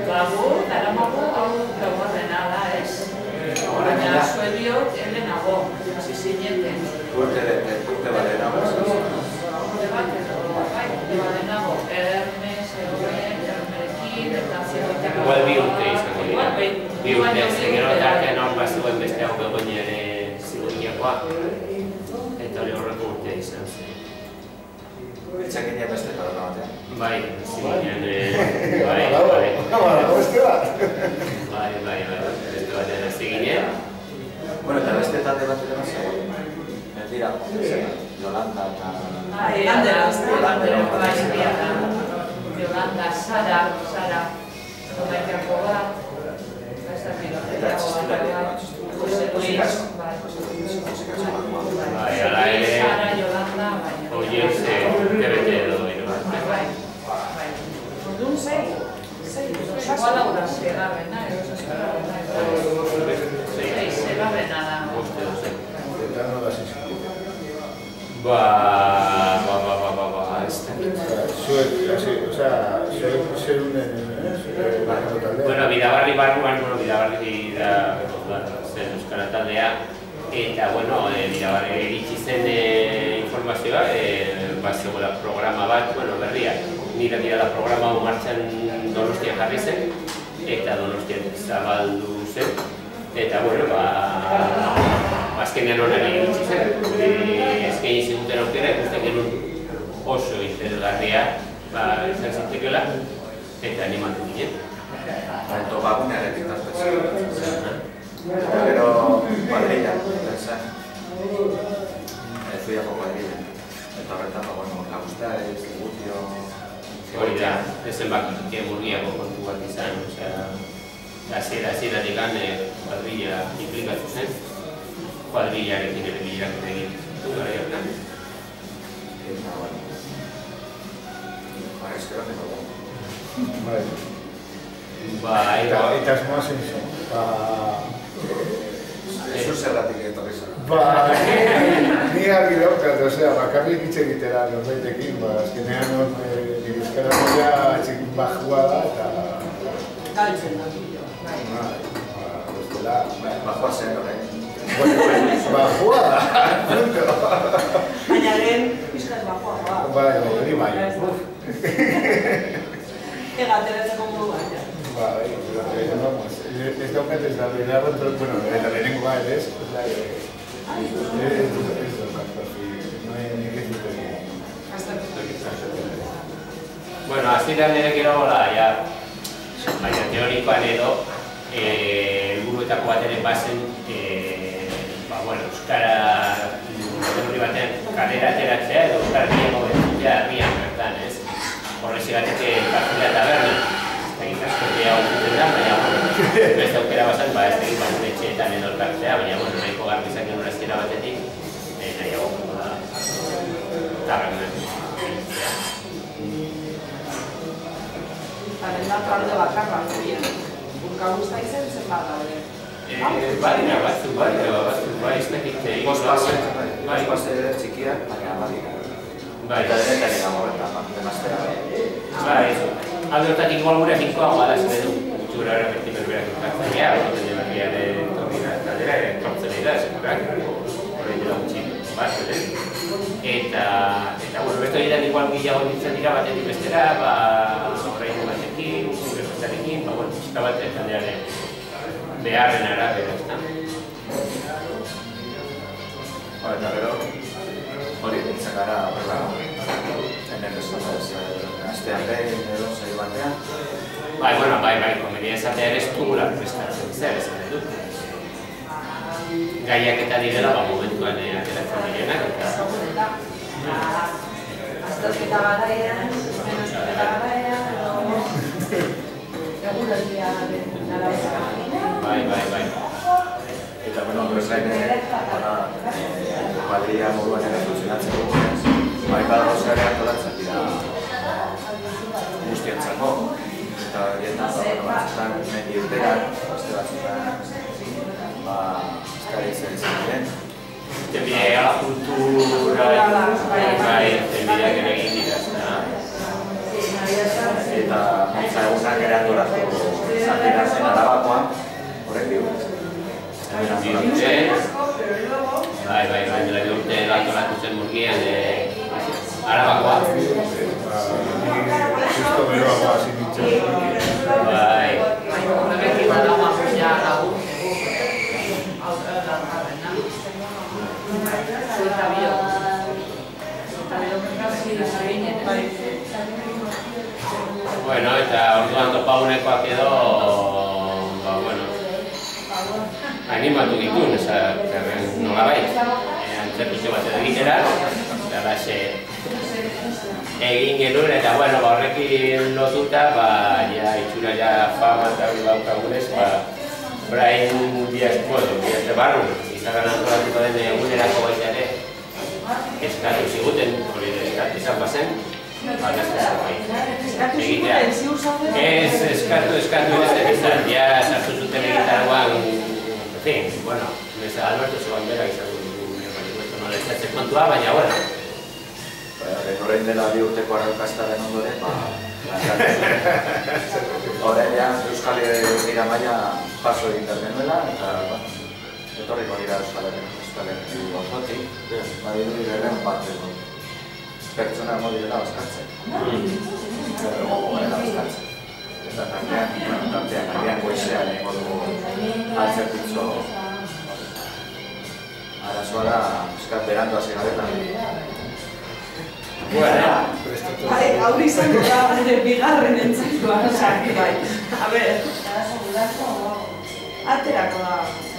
Bago, daramago, hau laugarrena da, ez? Baina zuen diot, helenago, hasi zineten. Urte badenago. Urte bat edo, bai, urte badenago. Hermes, Hermerekin, eta zerrotak. Igual bi urte izango dira. Bi urte, zegero tartean hor bazuen beste hau begoin ere ziguriakoa. Eta hori horreko urte izan zen. Etxakinia beste taberna batean. Bai, ziginean, beste batean ez ziginean. Bueno, eta beste talde bat ere mazera. Ez dira, Yolanda eta... Yolanda, Sara, Domaikako bat, Eta txistilaria. Jose Luis, Ala ere, Sara, Yolanda, horiek TBT edo dira bat. Orduan zei igual hau da zegarrena, zegarrena da. Eta no da zizko. Zuek zerunen Bueno, Bidabarri barruan, Bidabarri da zen euskara taldea. Eta, bueno, Bidabarri iritsi zen informazioa, zegoela programa bat, berria. Nire programa hau martxan Donostian jarri zen, eta Donostian zabaldu zen. Eta, bueno, azkenean honen iritsi zen. Eskaini ziguten aukera, ikusten genuen oso interesgarria izan zitekeela, eta animatu ginen. Eta bagunearen bitartez. Eta gero kuadrilla, zen. Zuiako kuadrilla. Eta horretan, Lagustaiz, Gutio... Hori da, ezen bakitike murgiako kontu bat izan, hasieratik kuadrilla implikatu zen, kuadrillarekin ere bilaketa egin du gara jartan. Eta, espero que no. Eta asmoa zen zen. Eso zergatik etorri zen. Ni argi daukat, bakarrik hitz egitera norbaitekin, azkenean nire euskara moia txikin bajua da, eta... Galtzen da. Bajua zen, horrein. Bajua da, punto. Baina lehen pizkaz bajua da. Bai, hori bai. Egateratzeko modu baina. Bai, ez daukat ez da beharren, bueno, eta lehenengo bat ez, ez daukat, nik ez dut egin. Bueno, hasieran ere gero baina teorikoan edo, helburuetako bat ere bazen, euskara hori batean kalera ateratzea edo euskara gehiago entzutea herrian bertan, ez? Horrezigatik kartela taberna, egin askotea okuten da, baina beste aukera bazan, ez egin bagun etxeetan edo elkartzea, baina nahiko garbizak genuen azkera batetik, nahiago taberna. Taberna talde bakarra, Urkaguzta izen zen bat daude. Badira, batzuk, ez dakit egin. Bospase txikiak, baina badira. Eta denetan egan horretan, demaztea. Alde hortatik igual gure finkoagoa da, zure du. Gutxura errepetik berberak urkatzea, horretan berriak taldera entortzen egin da, segurak. Horrein dela gutxi bat, eta, beste horietan igual gehiago nintzen dira batetik bestera, horrein batekin, gure bestarekin, pixka bat taldearen beharren arabera, ezta? Eta gero, hori nintzen gara horrela, enen bezala ez, astean behin edo zei batean. Bai, komedia esatea ere ez dugula prestatzen zer, esaten dut. Gaiak eta direla, momentuan ateratzen direnak, eta... Azterketa garaian, menasketa garaian, eguraldia arabera. Bai. Eta, horrez gain kuadrilla moduan ere funtzionatzen dugunez, badago zare antolatzen dira guztientzako. Eta horietan, batzutan, mendi urteak, beste batzutan, eskari izan diren. Tenbidea kultura, tenbideak ere egin dira, ezta? eta motza egunak ere antolatu zatera zen Arabakoan, horrek bi urte. Bai, dela bi urte antolatu zen Murgian Arabakoa. Justo beroagoa hasi nintzen. Bai. Horrekin badagoa ja lagun. Zueta bio. Bueno, eta orduan topaunekoak edo, bueno, animatu ditun, nolabait, antzerkitxo bat edo egitera, eta egin genuen, eta bueno, horrekin lotuta, itxura ja fama eta hori baukagunez, orain biazte barru, izagan antolatuko den egunerako baita ere, eskatu ziguten, hori izan bazen, beste zerbait. Egitea. Ez, eskatu ez egiten, ja sartu zuten egitaragoan, en fin, bueno, Alberto Zubandera izan dut noletxatzen kontua, baina, bueno. Horrein dela bi urteko arraukastaren ondoren, horrein ja Euskal Herria maila paso egin denuela, eta etorriko dira Euskal Herria osotik, badiru direlen bat pertsona modirela bazkatzen. Gogoela bazkatzen. Eta tartean agian goizean egingo dugu antzerkitxo arazoa da, eskat berandu hasi garetan. Haur izango da, bigarren entzaitua, bai. A ber, aterako da.